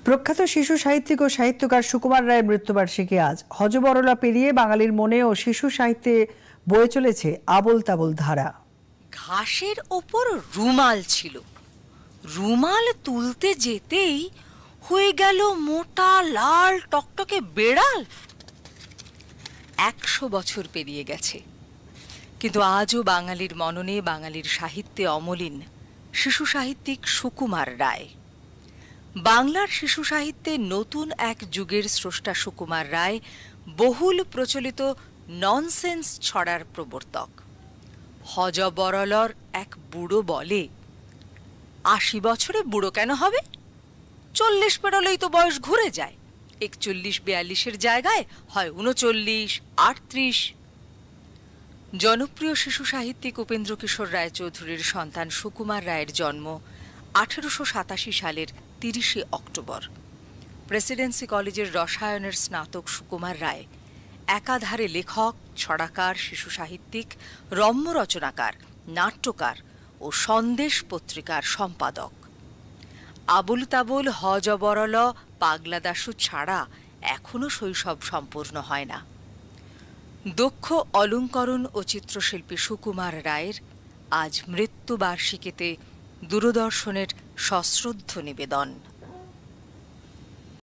প্রখ্যাত শিশু সাহিত্যিক ও সাহিত্যকার সুকুমার রায়ের মৃত্যুবার্ষিকী আজ। হজবরলা পেরিয়ে বাঙালির মনে ও শিশু সাহিত্যে বয়ে চলেছে আবোল তাবোল ধারা। ঘাসের ওপর রুমাল ছিল, রুমাল তুলতে যেতেই হয়ে গেল মোটা লাল টকটকে বেড়াল। 100 বছর পেরিয়ে গেছে, কিন্তু আজও বাঙালির মননে, বাঙালির সাহিত্যে অমলিন শিশু সাহিত্যিক সুকুমার রায়। বাংলার শিশু সাহিত্যে নতুন এক যুগের স্রষ্টা সুকুমার রায় বহুল প্রচলিত ননসেন্স ছড়ার প্রবর্তক। হজবরলর এক বুড়ো বলে, 80 বছরে বুড়ো কেন হবে? 40 পেরোলেই তো বয়স ঘুরে যায়। 41-42-এর জায়গায় হয় 39, 38। জনপ্রিয় শিশু সাহিত্যিক উপেন্দ্র কিশোর রায়চৌধুরীর সন্তান সুকুমার রায়ের জন্ম 1887 সালের 30 অক্টোবর। প্রেসিডেন্সি কলেজের রসায়নের স্নাতক সুকুমার রায় একাধারে লেখক, ছড়াকার, শিশু সাহিত্যিক, রম্য রচনাকার, নাট্যকার ও সন্দেশ পত্রিকার সম্পাদক। আবোল তাবোল, হজবরল, পাগলা দাশু ছাড়া এখনো শৈশব সম্পূর্ণ হয় না। দক্ষ অলঙ্করণ ও চিত্রশিল্পী সুকুমার রায়ের আজ মৃত্যুবার্ষিকীতে দূরদর্শনের সশ্রদ্ধ নিবেদন।